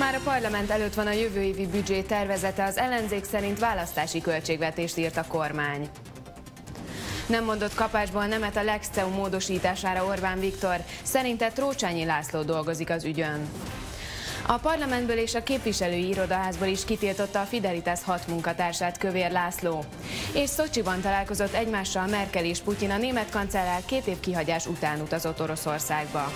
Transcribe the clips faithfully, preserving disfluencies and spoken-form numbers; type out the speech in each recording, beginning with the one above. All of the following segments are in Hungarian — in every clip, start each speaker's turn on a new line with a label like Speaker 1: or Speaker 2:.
Speaker 1: Már a parlament előtt van a jövő évi büdzsé tervezete, az ellenzék szerint választási költségvetést írt a kormány. Nem mondott kapásból nemet a Lex cé e u módosítására Orbán Viktor, szerinte Trócsányi László dolgozik az ügyön. A parlamentből és a képviselői irodaházból is kitiltotta a Fidelitas hat munkatársát Kövér László. És Szocsiban találkozott egymással Merkel és Putyin, a német kancellár két év kihagyás után utazott Oroszországba.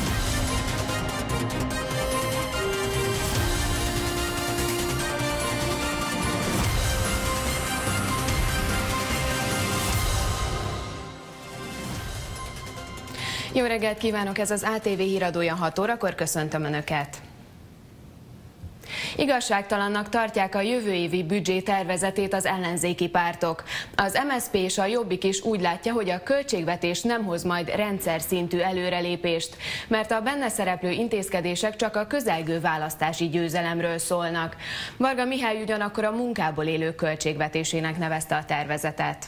Speaker 1: Jó reggelt kívánok, ez az á té vé híradója, hat órakor köszöntöm Önöket. Igazságtalannak tartják a jövő évi büdzsé tervezetét az ellenzéki pártok. Az em es zé pé és a Jobbik is úgy látja, hogy a költségvetés nem hoz majd rendszer szintű előrelépést, mert a benne szereplő intézkedések csak a közelgő választási győzelemről szólnak. Varga Mihály ugyanakkor a munkából élők költségvetésének nevezte a tervezetet.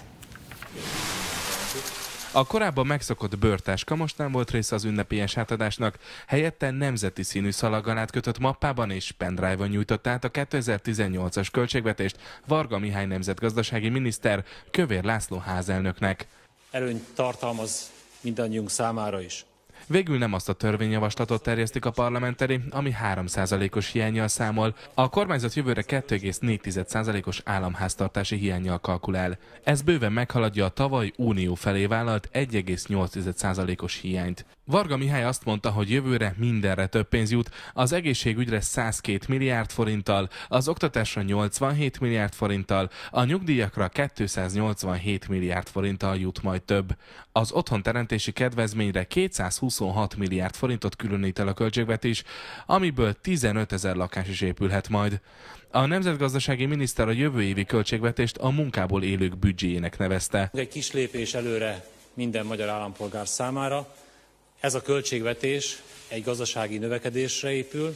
Speaker 2: A korábban megszokott bőrtáska most nem volt része az ünnepélyes átadásnak, helyette nemzeti színű szalaggal átkötött mappában és pendrive-on nyújtott át a kétezer-tizennyolcas költségvetést Varga Mihály nemzetgazdasági miniszter Kövér László házelnöknek.
Speaker 3: Előnyt tartalmaz mindannyiunk számára is.
Speaker 2: Végül nem azt a törvényjavaslatot terjesztik a parlament elé, ami három százalékos hiánnyal számol. A kormányzat jövőre kettő egész négy százalékos államháztartási hiánnyal kalkulál. Ez bőven meghaladja a tavaly unió felé vállalt egy egész nyolc százalékos hiányt. Varga Mihály azt mondta, hogy jövőre mindenre több pénz jut, az egészségügyre százkettő milliárd forinttal, az oktatásra nyolcvanhét milliárd forinttal, a nyugdíjakra kétszáznyolcvanhét milliárd forinttal jut majd több. Az otthonteremtési kedvezményre kétszázhuszonhat milliárd forintot különít el a költségvetés, amiből tizenötezer lakás is épülhet majd. A nemzetgazdasági miniszter a jövő évi költségvetést a munkából élők büdzséjének nevezte.
Speaker 3: Egy kis lépés előre minden magyar állampolgár számára. Ez a költségvetés egy gazdasági növekedésre épül,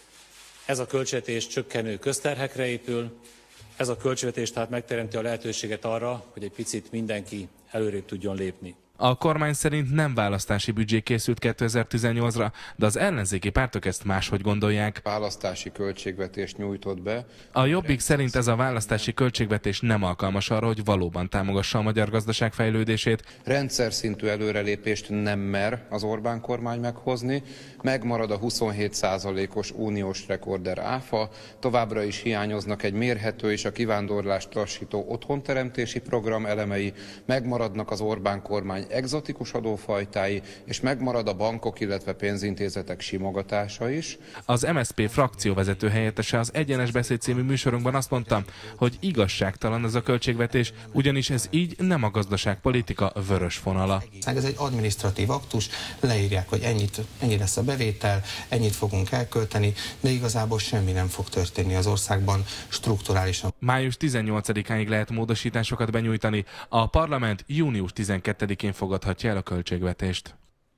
Speaker 3: ez a költségvetés csökkenő közterhekre épül, ez a költségvetés tehát megteremti a lehetőséget arra, hogy egy picit mindenki előrébb tudjon lépni.
Speaker 2: A kormány szerint nem választási büdzsé készült kétezer-tizennyolcra, de az ellenzéki pártok ezt máshogy gondolják.
Speaker 4: Választási költségvetést nyújtott be.
Speaker 2: A Jobbik szerint ez a választási költségvetés nem alkalmas arra, hogy valóban támogassa a magyar gazdaság fejlődését.
Speaker 4: Rendszer szintű előrelépést nem mer az Orbán kormány meghozni, megmarad a huszonhét százalékos uniós rekorder áfa, továbbra is hiányoznak egy mérhető és a kivándorlást lassító otthonteremtési program elemei, megmaradnak az Orbán kormány egzotikus adófajtái, és megmarad a bankok, illetve pénzintézetek simogatása is.
Speaker 2: Az em es zé pé frakcióvezető helyettese az Egyenes Beszéd című műsorunkban azt mondta, hogy igazságtalan ez a költségvetés, ugyanis ez így nem a gazdaságpolitika vörös vonala.
Speaker 5: Ez egy adminisztratív aktus, leírják, hogy ennyit, ennyi lesz a bevétel, ennyit fogunk elkölteni, de igazából semmi nem fog történni az országban strukturálisan.
Speaker 2: május tizennyolcadikáig lehet módosításokat benyújtani, a parlament június tizenkettedikén fogadhatja el a költségvetést.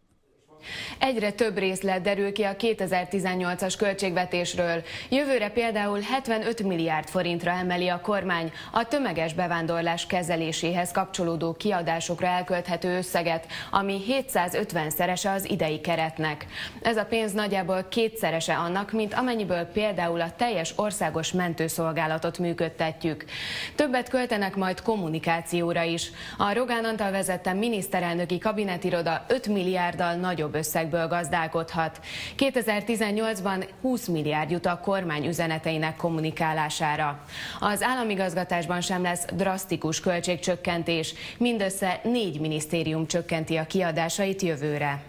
Speaker 1: Egyre több részlet derül ki a kétezer-tizennyolcas költségvetésről. Jövőre például hetvenöt milliárd forintra emeli a kormány a tömeges bevándorlás kezeléséhez kapcsolódó kiadásokra elkölthető összeget, ami hétszázötvenszerese az idei keretnek. Ez a pénz nagyjából kétszerese annak, mint amennyiből például a teljes országos mentőszolgálatot működtetjük. Többet költenek majd kommunikációra is. A Rogán Antal vezette miniszterelnöki kabinetiroda öt milliárddal nagyobb összegből gazdálkodhat. kétezer-tizennyolcban húsz milliárd jut a kormány üzeneteinek kommunikálására. Az államigazgatásban sem lesz drasztikus költségcsökkentés, mindössze négy minisztérium csökkenti a kiadásait jövőre.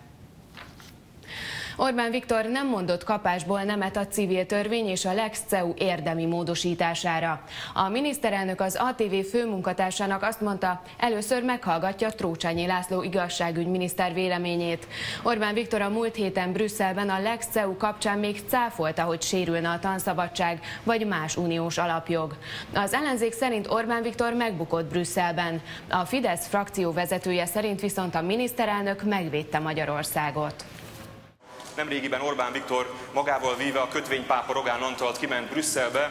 Speaker 1: Orbán Viktor nem mondott kapásból nemet a civil törvény és a Lex cé e u érdemi módosítására. A miniszterelnök az á té vé főmunkatársának azt mondta, először meghallgatja Trócsányi László igazságügyminiszter véleményét. Orbán Viktor a múlt héten Brüsszelben a Lex cé e u kapcsán még cáfolta, hogy sérülne a tanszabadság vagy más uniós alapjog. Az ellenzék szerint Orbán Viktor megbukott Brüsszelben. A Fidesz frakció vezetője szerint viszont a miniszterelnök megvédte Magyarországot.
Speaker 6: Nemrégiben Orbán Viktor magával víve a kötvénypápa Rogán Antalt kiment Brüsszelbe,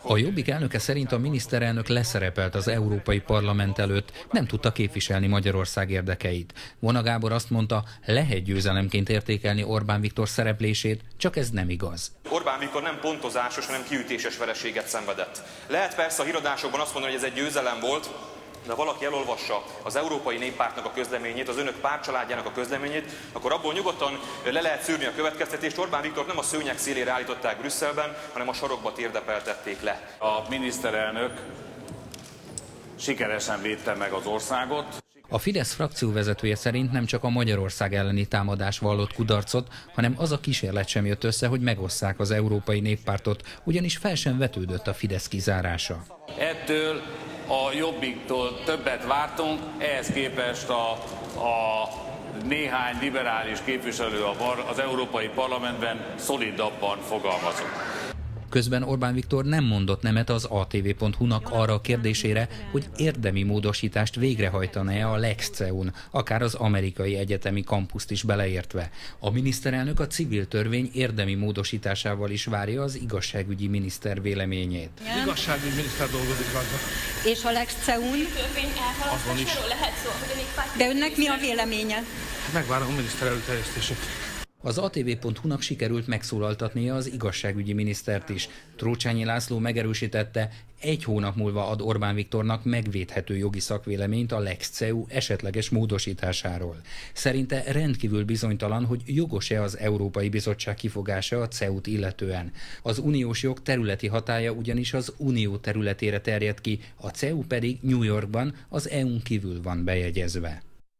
Speaker 6: A Jobbik elnöke szerint a miniszterelnök leszerepelt az Európai Parlament előtt, nem tudta képviselni Magyarország érdekeit. Vona Gábor azt mondta, lehet győzelemként értékelni Orbán Viktor szereplését, csak ez nem igaz.
Speaker 7: Orbán Viktor nem pontozásos, hanem kiütéses vereséget szenvedett. Lehet persze a híradásokban azt mondani, hogy ez egy győzelem volt, de ha valaki elolvassa az Európai Néppártnak a közleményét, az önök pártcsaládjának a közleményét, akkor abból nyugodtan le lehet szűrni a következtetést. Orbán Viktort nem a szőnyeg szélére állították Brüsszelben, hanem a sarokba térdepeltették le.
Speaker 8: A miniszterelnök sikeresen védte meg az országot.
Speaker 6: A Fidesz frakcióvezetője szerint nem csak a Magyarország elleni támadás vallott kudarcot, hanem az a kísérlet sem jött össze, hogy megosszák az Európai Néppártot, ugyanis fel sem vetődött a Fidesz kizárása.
Speaker 8: Ettől a Jobbiktól többet vártunk, ehhez képest a, a néhány liberális képviselő az Európai Parlamentben szolidabban fogalmazott.
Speaker 6: Közben Orbán Viktor nem mondott nemet az á té vé pont hu-nak arra a kérdésére, hogy érdemi módosítást végrehajtana-e a Lex cé e u-n, akár az amerikai egyetemi kampuszt is beleértve. A miniszterelnök a civil törvény érdemi módosításával is várja az igazságügyi miniszter véleményét.
Speaker 9: Ja. Igazságügyi miniszter dolgozik rajta.
Speaker 10: És a Lex cé e u-n?
Speaker 9: Azon is.
Speaker 10: De önnek mi a véleménye?
Speaker 9: Megvárom a miniszter előterjesztését.
Speaker 6: Az á té vé pont hu-nak sikerült megszólaltatnia az igazságügyi minisztert is. Trócsányi László megerősítette, egy hónap múlva ad Orbán Viktornak megvédhető jogi szakvéleményt a Lex cé e u esetleges módosításáról. Szerinte rendkívül bizonytalan, hogy jogos-e az Európai Bizottság kifogása a cé e u-t illetően. Az uniós jog területi hatálya ugyanis az unió területére terjed ki, a cé e u pedig New Yorkban, az é u-n kívül van bejegyezve.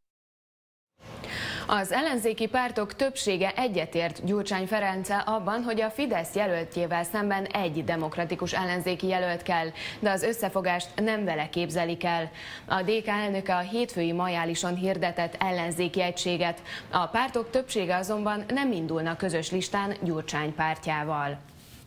Speaker 1: Az ellenzéki pártok többsége egyetért Gyurcsány Ferenccel abban, hogy a Fidesz jelöltjével szemben egy demokratikus ellenzéki jelölt kell, de az összefogást nem vele képzelik el. A dé ká elnöke a hétfői Majálison hirdetett ellenzéki egységet. A pártok többsége azonban nem indulna közös listán Gyurcsány pártjával.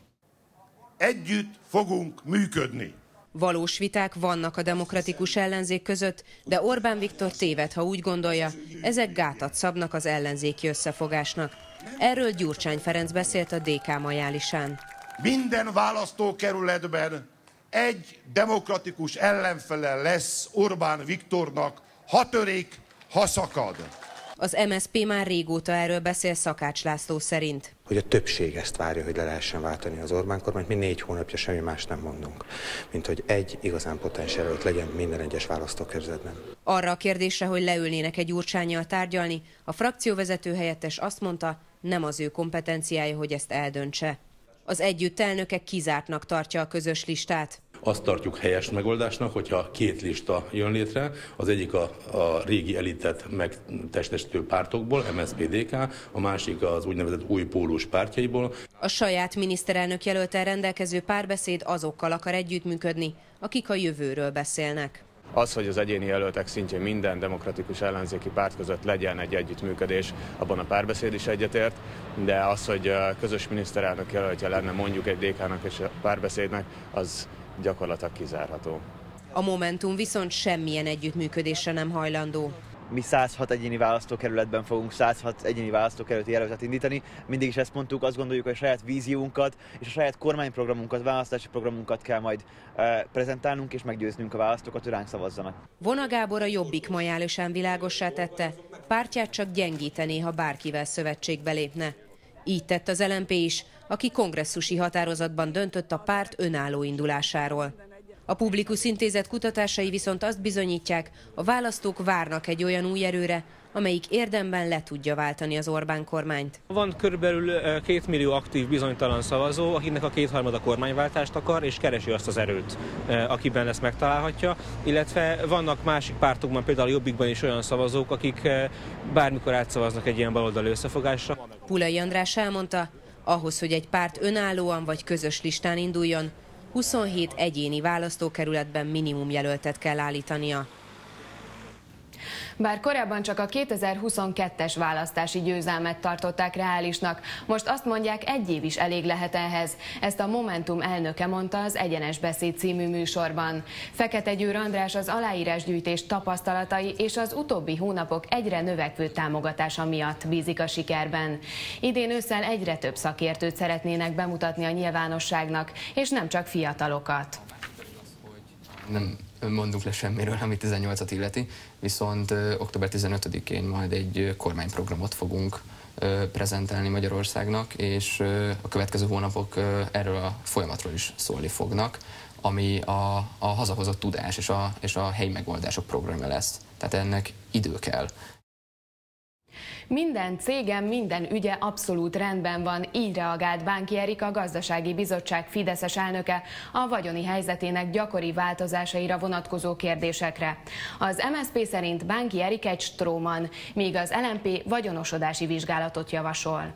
Speaker 11: Együtt fogunk működni.
Speaker 12: Valós viták vannak a demokratikus ellenzék között, de Orbán Viktor téved, ha úgy gondolja, ezek gátat szabnak az ellenzéki összefogásnak. Erről Gyurcsány Ferenc beszélt a dé ká Majálisán.
Speaker 11: Minden választókerületben egy demokratikus ellenfele lesz Orbán Viktornak, ha törik, ha szakad.
Speaker 12: Az em es zé pé már régóta erről beszél Szakács László szerint.
Speaker 5: Hogy a többség ezt várja, hogy le lehessen váltani az Orbán kormányt, mi négy hónapja semmi más nem mondunk, mint hogy egy igazán potens jelölt legyen minden egyes választókerületben.
Speaker 12: Arra a kérdésre, hogy leülnének egy Gyurcsánnyal tárgyalni, a frakcióvezető helyettes azt mondta, nem az ő kompetenciája, hogy ezt eldöntse. Az együtt elnöke kizártnak tartja a közös listát.
Speaker 13: Azt tartjuk helyes megoldásnak, hogyha két lista jön létre, az egyik a, a régi elitet megtestesítő pártokból, em es zé pé dé ká, a másik az úgynevezett új pólus pártjaiból.
Speaker 12: A saját miniszterelnök jelöltel rendelkező párbeszéd azokkal akar együttműködni, akik a jövőről beszélnek.
Speaker 14: Az, hogy az egyéni jelöltek szintjén minden demokratikus ellenzéki párt között legyen egy együttműködés, abban a párbeszéd is egyetért, de az, hogy közös miniszterelnök jelöltje lenne mondjuk egy dé ká-nak és a párbeszédnek, az gyakorlatilag kizárható.
Speaker 12: A Momentum viszont semmilyen együttműködésre nem hajlandó.
Speaker 15: Mi száz hat egyéni választókerületben fogunk száz hat egyéni választókerületi jelöltet indítani. Mindig is ezt mondtuk, azt gondoljuk, hogy a saját víziónkat és a saját kormányprogramunkat, választási programunkat kell majd e, prezentálnunk és meggyőznünk a választókat, hogy ránk szavazzanak.
Speaker 12: Vona Gábor a Jobbik Majálison világossá tette, pártját csak gyengítené, ha bárkivel szövetségbe lépne. Így tett az el em pé is, aki kongresszusi határozatban döntött a párt önálló indulásáról. A Publikus Intézet kutatásai viszont azt bizonyítják, a választók várnak egy olyan új erőre, amelyik érdemben le tudja váltani az Orbán kormányt.
Speaker 16: Van körülbelül két millió aktív bizonytalan szavazó, akinek a kétharmada kormányváltást akar, és keresi azt az erőt, akiben ezt megtalálhatja, illetve vannak másik pártokban, például a Jobbikban is olyan szavazók, akik bármikor átszavaznak egy ilyen baloldali összefogásra.
Speaker 12: Pulai András elmondta, ahhoz, hogy egy párt önállóan vagy közös listán induljon, huszonhét egyéni választókerületben minimum jelöltet kell állítania.
Speaker 1: Bár korábban csak a kétezer-huszonkettes választási győzelmet tartották reálisnak, most azt mondják, egy év is elég lehet ehhez. Ezt a Momentum elnöke mondta az Egyenes Beszéd című műsorban. Fekete Győr András az aláírásgyűjtés tapasztalatai és az utóbbi hónapok egyre növekvő támogatása miatt bízik a sikerben. Idén ősszel egyre több szakértőt szeretnének bemutatni a nyilvánosságnak, és nem csak fiatalokat.
Speaker 17: Nem mondunk le semmiről, ami tizennyolcat illeti, viszont ö, október tizenötödikén majd egy ö, kormányprogramot fogunk ö, prezentálni Magyarországnak, és ö, a következő hónapok ö, erről a folyamatról is szólni fognak, ami a, a hazahozott tudás és a, és a helyi megoldások programja lesz. Tehát ennek idő kell.
Speaker 1: Minden cégem, minden ügye abszolút rendben van, így reagált Bánki Erik, a Gazdasági Bizottság fideszes elnöke a vagyoni helyzetének gyakori változásaira vonatkozó kérdésekre. Az em es zé pé szerint Bánki Erik egy stróman, míg az el en pé vagyonosodási vizsgálatot javasol.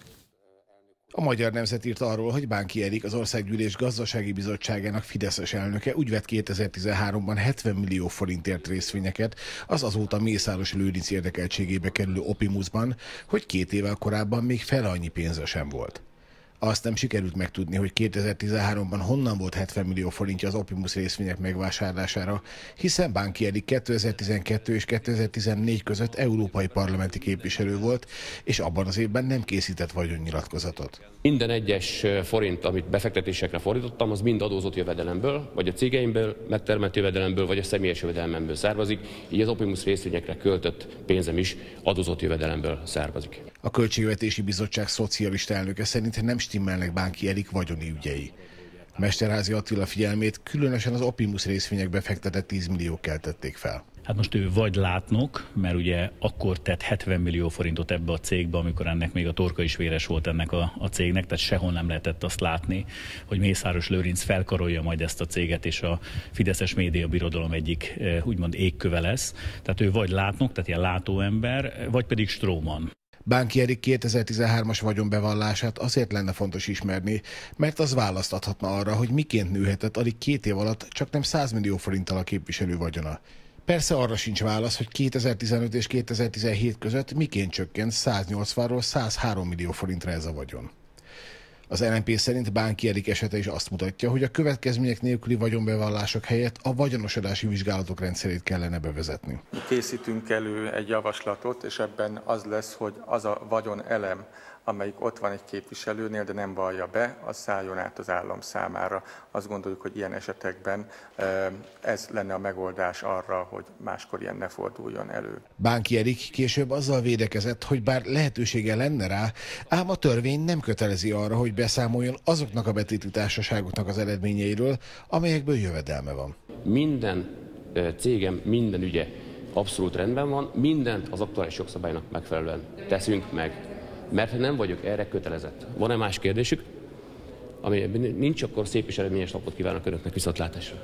Speaker 18: A Magyar Nemzet írt arról, hogy Bánki Erik, az Országgyűlés Gazdasági Bizottságának fideszes elnöke úgy vett kétezer-tizenháromban hetven millió forintért részvényeket az azóta Mészáros Lőrinc érdekeltségébe kerülő Opimusban, hogy két évvel korábban még fele annyi pénze sem volt. Azt nem sikerült megtudni, hogy kétezer-tizenháromban honnan volt hetven millió forintja az Opimus részvények megvásárlására, hiszen Bánki Erik kétezer-tizenkettő és kétezer-tizennégy között európai parlamenti képviselő volt, és abban az évben nem készített vagyonnyilatkozatot.
Speaker 19: Minden egyes forint, amit befektetésekre fordítottam, az mind adózott jövedelemből, vagy a cégeimből megtermelt jövedelemből, vagy a személyes jövedelmemből származik, így az Opimus részvényekre költött pénzem is adózott jövedelemből származik.
Speaker 18: A Költségvetési Bizottság szocialista elnöke szerint nem stimmelnek Bánki Erik vagyoni ügyei. Mesterházy Attila figyelmét különösen az Opimus részvények befektetett tíz milliók keltették fel.
Speaker 20: Hát most ő vagy látnok, mert ugye akkor tett hetven millió forintot ebbe a cégbe, amikor ennek még a torka is véres volt ennek a, a cégnek, tehát sehol nem lehetett azt látni, hogy Mészáros Lőrinc felkarolja majd ezt a céget, és a fideszes médiabirodalom egyik úgymond égköve lesz. Tehát ő vagy látnok, tehát ilyen látóember, vagy pedig stróman.
Speaker 18: Bánki Erik kétezer-tizenhármas vagyonbevallását azért lenne fontos ismerni, mert az választ adhatna arra, hogy miként nőhetett alig két év alatt csak nem száz millió forinttal a képviselő vagyona. Persze arra sincs válasz, hogy kétezer-tizenöt és kétezer-tizenhét között miként csökkent száznyolcvanról százhárom millió forintra ez a vagyon. Az el en pé szerint Bánki Erik esete is azt mutatja, hogy a következmények nélküli vagyonbevallások helyett a vagyonosodási vizsgálatok rendszerét kellene bevezetni.
Speaker 21: Készítünk elő egy javaslatot, és ebben az lesz, hogy az a vagyonelem, amelyik ott van egy képviselőnél, de nem vallja be, az szálljon át az állam számára. Azt gondoljuk, hogy ilyen esetekben ez lenne a megoldás arra, hogy máskor ilyen ne forduljon elő.
Speaker 18: Bánki Erik később azzal védekezett, hogy bár lehetősége lenne rá, ám a törvény nem kötelezi arra, hogy beszámoljon azoknak a betéti társaságoknak az eredményeiről, amelyekből jövedelme van.
Speaker 19: Minden cégem, minden ügye abszolút rendben van, mindent az aktuális jogszabálynak megfelelően teszünk meg. Mert nem vagyok erre kötelezett. Van-e más kérdésük? Ami nincs, akkor szép és eredményes napot kívánok Önöknek, viszontlátásra.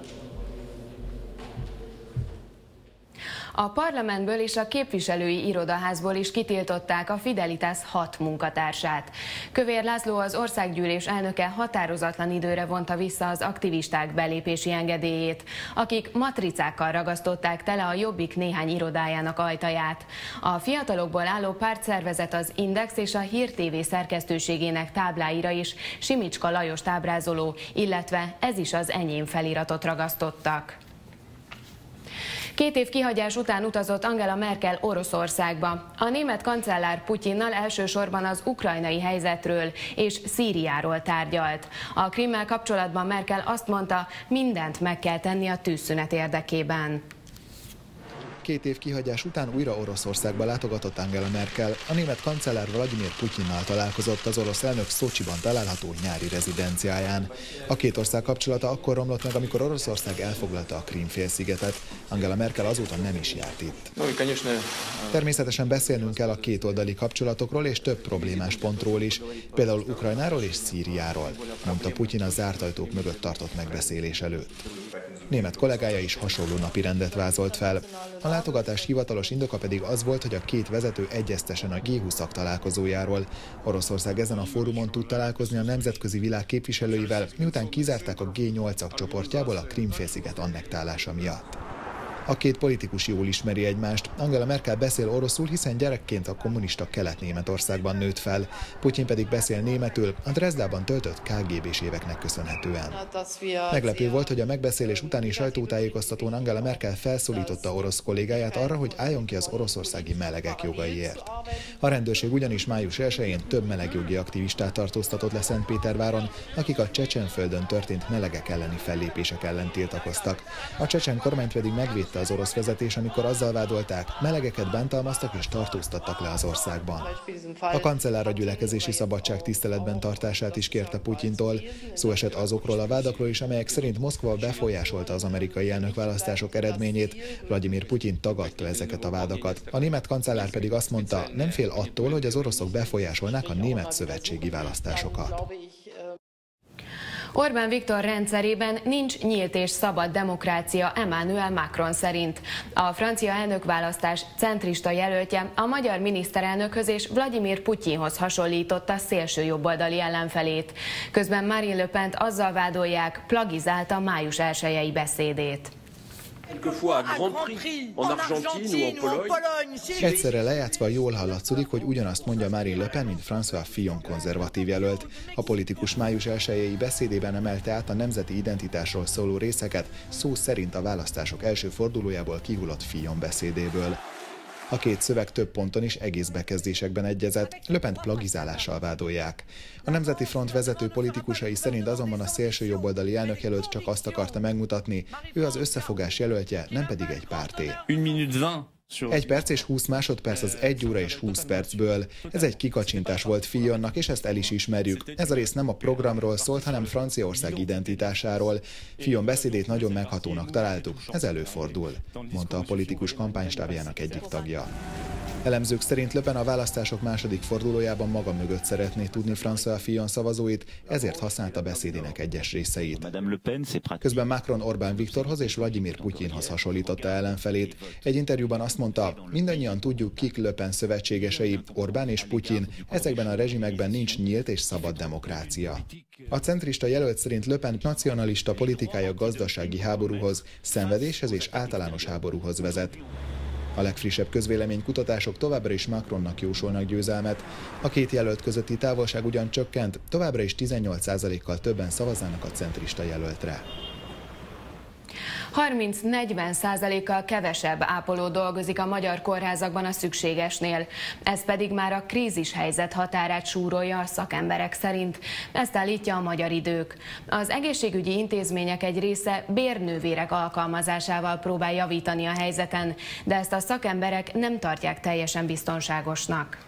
Speaker 1: A parlamentből és a képviselői irodaházból is kitiltották a Fidelitas hat munkatársát. Kövér László, az országgyűlés elnöke határozatlan időre vonta vissza az aktivisták belépési engedélyét, akik matricákkal ragasztották tele a Jobbik néhány irodájának ajtaját. A fiatalokból álló pártszervezet az Index és a Hír té vé szerkesztőségének tábláira is Simicska Lajost ábrázoló, illetve Ez is az enyém feliratot ragasztottak. Két év kihagyás után utazott Angela Merkel Oroszországba. A német kancellár Putyinnal elsősorban az ukrajnai helyzetről és Szíriáról tárgyalt. A Krimmel kapcsolatban Merkel azt mondta, mindent meg kell tenni a tűzszünet érdekében.
Speaker 22: Két év kihagyás után újra Oroszországba látogatott Angela Merkel. A német kancellár Vladimir Putyinnal találkozott az orosz elnök Szocsiban található nyári rezidenciáján. A két ország kapcsolata akkor romlott meg, amikor Oroszország elfoglalta a Krím-félszigetet. Angela Merkel azóta nem is járt itt. Természetesen beszélnünk kell a kétoldali kapcsolatokról és több problémás pontról is, például Ukrajnáról és Szíriáról, mondta Putyin a zárt ajtók mögött tartott megbeszélés előtt. Német kollégája is hasonló napirendet vázolt fel. A látogatás hivatalos indoka pedig az volt, hogy a két vezető egyeztessen a G húsz találkozójáról. Oroszország ezen a fórumon tud találkozni a nemzetközi világ képviselőivel, miután kizárták a G nyolc csoportjából a Krím-félsziget annektálása miatt. A két politikus jól ismeri egymást. Angela Merkel beszél oroszul, hiszen gyerekként a kommunista Kelet-Németországban nőtt fel. Putyin pedig beszél németül, a Dresdában töltött ká gé bés éveknek köszönhetően. Meglepő volt, hogy a megbeszélés utáni sajtótájékoztatón Angela Merkel felszólította orosz kollégáját arra, hogy álljon ki az oroszországi melegek jogaiért. A rendőrség ugyanis május elsején több melegjogi aktivistát tartóztatott le Szentpéterváron, akik a Csecsenföldön történt melegek elleni fellépések ellen tiltakoztak. A csecsen kormányt pedig megvédte az orosz vezetés, amikor azzal vádolták, melegeket bántalmaztak és tartóztattak le az országban. A kancellár a gyülekezési szabadság tiszteletben tartását is kérte Putyintól. Szó esett azokról a vádakról is, amelyek szerint Moszkva befolyásolta az amerikai elnökválasztások eredményét. Vladimir Putyin tagadta ezeket a vádakat. A német kancellár pedig azt mondta, nem fél attól, hogy az oroszok befolyásolnák a német szövetségi választásokat.
Speaker 1: Orbán Viktor rendszerében nincs nyílt és szabad demokrácia Emmanuel Macron szerint. A francia elnökválasztás centrista jelöltje a magyar miniszterelnökhöz és Vladimir Putyinhoz hasonlította szélső jobboldali ellenfelét. Közben Marine Le Pent azzal vádolják, plagizálta május elsejei beszédét.
Speaker 22: Egyszerre lejátszva jól hallatszódik, hogy ugyanazt mondja Marine Le Pen, mint François Fillon konzervatív jelölt. A politikus május elsejei beszédében emelte át a nemzeti identitásról szóló részeket, szó szerint a választások első fordulójából kihullott Fillon beszédéből. A két szöveg több ponton is egész bekezdésekben egyezett, Le Pent plagizálással vádolják. A Nemzeti Front vezető politikusai szerint azonban a szélső jobboldali elnökjelölt csak azt akarta megmutatni, ő az összefogás jelöltje, nem pedig egy párté. Egy perc és húsz másodperc az egy óra és húsz percből. Ez egy kikacsintás volt Fillonnak, és ezt el is ismerjük. Ez a rész nem a programról szólt, hanem Franciaország identitásáról. Fillon beszédét nagyon meghatónak találtuk, ez előfordul, mondta a politikus kampánystábjának egyik tagja. Elemzők szerint Le Pen a választások második fordulójában maga mögött szeretné tudni François Fillon szavazóit, ezért használta beszédének egyes részeit. Közben Macron Orbán Viktorhoz és Vladimir Putyinhoz hasonlította ellenfelét. Egy interjúban azt mondta, mindannyian tudjuk, kik Le Pen szövetségesei, Orbán és Putyin, ezekben a rezsimekben nincs nyílt és szabad demokrácia. A centrista jelölt szerint Le Pen nacionalista politikája gazdasági háborúhoz, szenvedéshez és általános háborúhoz vezet. A legfrissebb közvéleménykutatások továbbra is Macronnak jósolnak győzelmet. A két jelölt közötti távolság ugyan csökkent, továbbra is tizennyolc százalékkal többen szavaznának a centrista jelöltre.
Speaker 1: harminc-negyven százalékkal kevesebb ápoló dolgozik a magyar kórházakban a szükségesnél. Ez pedig már a krízis helyzet határát súrolja a szakemberek szerint. Ezt állítja a Magyar Idők. Az egészségügyi intézmények egy része bérnővérek alkalmazásával próbál javítani a helyzeten, de ezt a szakemberek nem tartják teljesen biztonságosnak.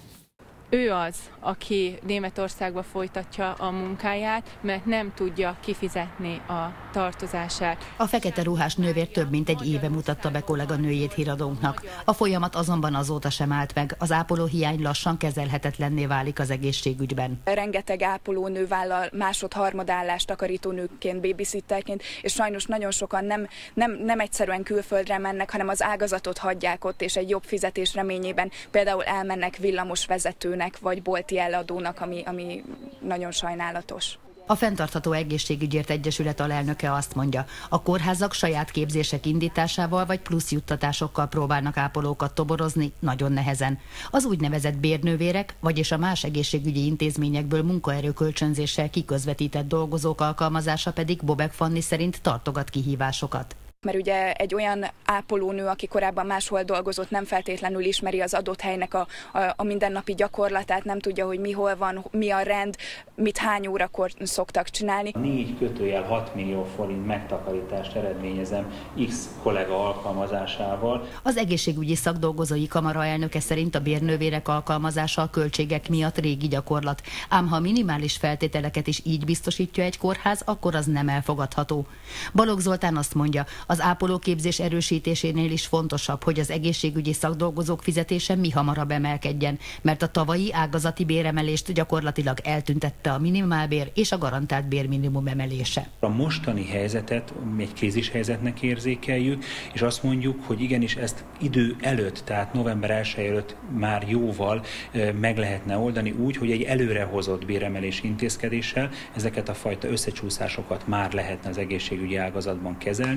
Speaker 3: Ő az, aki Németországba folytatja a munkáját, mert nem tudja kifizetni a tartozását.
Speaker 4: A fekete ruhás nővér több mint egy éve mutatta be kolléganőjét híradónknak. A folyamat azonban azóta sem állt meg. Az ápolóhiány lassan kezelhetetlenné válik az egészségügyben.
Speaker 23: Rengeteg ápolónő vállal másod-harmadállást takarítónőként, babysitterként, és sajnos nagyon sokan nem, nem, nem egyszerűen külföldre mennek, hanem az ágazatot hagyják ott, és egy jobb fizetés reményében például elmennek villamosvezetőnek vagy bolti eladónak, ami, ami nagyon sajnálatos.
Speaker 4: A Fenntartható Egészségügyért Egyesület alelnöke azt mondja, a kórházak saját képzések indításával vagy plusz juttatásokkal próbálnak ápolókat toborozni, nagyon nehezen. Az úgynevezett bérnővérek, vagyis a más egészségügyi intézményekből munkaerőkölcsönzéssel kiközvetített dolgozók alkalmazása pedig Bobek Fanni szerint tartogat kihívásokat.
Speaker 23: Mert ugye egy olyan ápolónő, aki korábban máshol dolgozott, nem feltétlenül ismeri az adott helynek a, a, a mindennapi gyakorlatát, nem tudja, hogy mi hol van, mi a rend, mit hány órakor szoktak csinálni.
Speaker 24: négy kötőjel hat millió forint megtakarítást eredményezem X kollega alkalmazásával.
Speaker 4: Az egészségügyi szakdolgozói kamara elnöke szerint a bérnővérek alkalmazása a költségek miatt régi gyakorlat. Ám ha minimális feltételeket is így biztosítja egy kórház, akkor az nem elfogadható. Balogh Zoltán azt mondja, az ápolóképzés erősítésénél is fontosabb, hogy az egészségügyi szakdolgozók fizetése mi hamarabb emelkedjen, mert a tavalyi ágazati béremelést gyakorlatilag eltüntette a minimálbér és a garantált bérminimum emelése.
Speaker 24: A mostani helyzetet egy krízis helyzetnek érzékeljük, és azt mondjuk, hogy igenis ezt idő előtt, tehát november elseje előtt már jóval meg lehetne oldani úgy, hogy egy előrehozott béremelés intézkedéssel ezeket a fajta összecsúszásokat már lehetne az egészségügyi ágazatban kezelni.
Speaker 4: A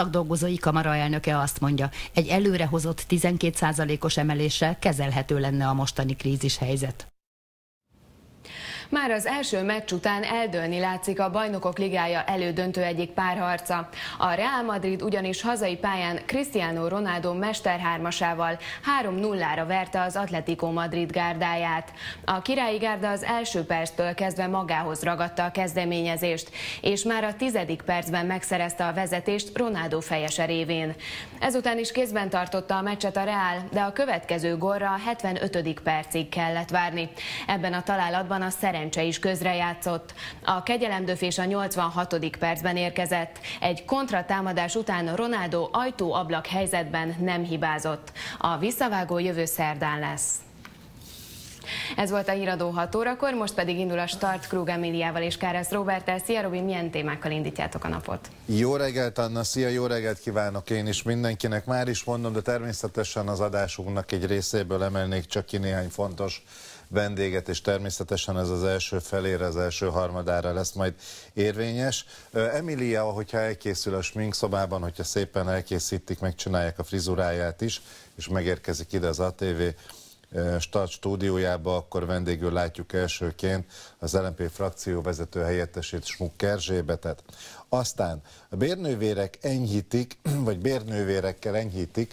Speaker 4: szakdolgozói kamara elnöke azt mondja, egy előrehozott tizenkét százalékos emeléssel kezelhető lenne a mostani krízishelyzet.
Speaker 1: Már az első meccs után eldőlni látszik a Bajnokok Ligája elődöntő egyik párharca. A Real Madrid ugyanis hazai pályán Cristiano Ronaldo mesterhármasával három nullára verte az Atlético Madrid gárdáját. A királyi gárda az első perctől kezdve magához ragadta a kezdeményezést, és már a tizedik percben megszerezte a vezetést Ronaldo fejese révén. Ezután is kézben tartotta a meccset a Real, de a következő gólra a hetvenötödik percig kellett várni. Ebben a találatban a szerencse is közrejátszott. A kegyelemdöfés a nyolcvanhatodik percben érkezett. Egy kontratámadás után Ronaldo ajtó-ablak helyzetben nem hibázott. A visszavágó jövő szerdán lesz. Ez volt a Híradó hat órakor, most pedig indul a Start Krug Emiliával és Káresz Róberttel. Szia Robi, milyen témákkal indítjátok a napot?
Speaker 2: Jó reggelt, Anna, szia, jó reggelt kívánok én is mindenkinek. Már is mondom, de természetesen az adásunknak egy részéből emelnék csak ki néhány fontos vendéget, és természetesen ez az első felére, az első harmadára lesz majd érvényes. Emilia, hogyha elkészül a sminkszobában, hogyha szépen elkészítik, megcsinálják a frizuráját is, és megérkezik ide az á té vé Start stúdiójába, akkor vendégül látjuk elsőként az el em pé frakció vezető helyettesét, Smuk Erzsébetet. Aztán a bérnővérek enyhítik, vagy bérnővérekkel enyhítik,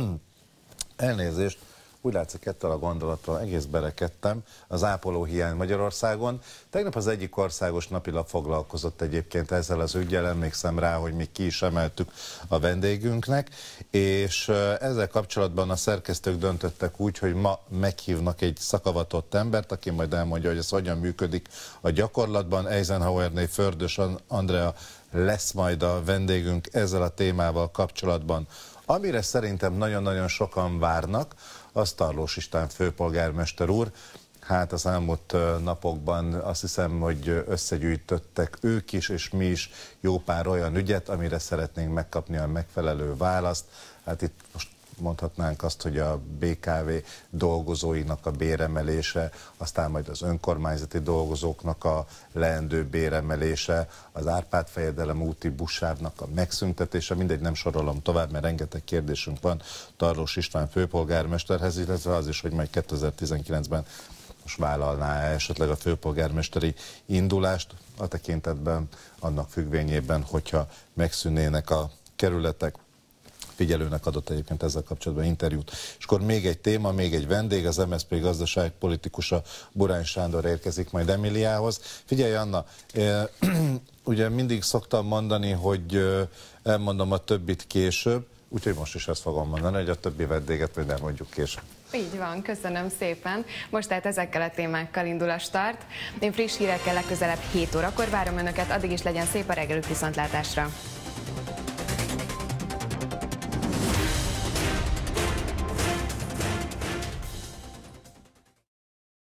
Speaker 2: elnézést, úgy látszik, ettől a gondolattal egész berekedtem, az ápolóhiány Magyarországon. Tegnap az egyik országos napilap foglalkozott egyébként ezzel az üggyel, emlékszem rá, hogy mi ki is emeltük a vendégünknek, és ezzel kapcsolatban a szerkesztők döntöttek úgy, hogy ma meghívnak egy szakavatott embert, aki majd elmondja, hogy ez hogyan működik a gyakorlatban. Eisenhowernél Fördös Andrea lesz majd a vendégünk ezzel a témával kapcsolatban. Amire szerintem nagyon-nagyon sokan várnak, az Tarlós István főpolgármester úr. Hát az elmúlt napokban azt hiszem, hogy összegyűjtöttek ők is, és mi is jó pár olyan ügyet, amire szeretnénk megkapni a megfelelő választ. Hát itt most mondhatnánk azt, hogy a bé ká vé dolgozóinak a béremelése, aztán majd az önkormányzati dolgozóknak a leendő béremelése, az Árpád-fejedelem úti buszsávnak a megszüntetése, mindegy, nem sorolom tovább, mert rengeteg kérdésünk van Tarlós István főpolgármesterhez, illetve az is, hogy majd kétezer-tizenkilencben most vállalná -e esetleg a főpolgármesteri indulást, a tekintetben annak függvényében, hogyha megszűnnének a kerületek. Figyelőnek adott egyébként ezzel kapcsolatban interjút. És akkor még egy téma, még egy vendég, az em es zé pé gazdaságpolitikusa Burány Sándor érkezik majd Emiliához. Figyelj, Anna, ugye mindig szoktam mondani, hogy elmondom a többit később, úgyhogy most is ezt fogom mondani, hogy a többi vendéget majd elmondjuk később.
Speaker 1: Így van, köszönöm szépen. Most tehát ezekkel a témákkal indul a Start. Én friss hírekkel legközelebb hét órakor várom Önöket, addig is legyen szép a reggelük, viszontlátásra!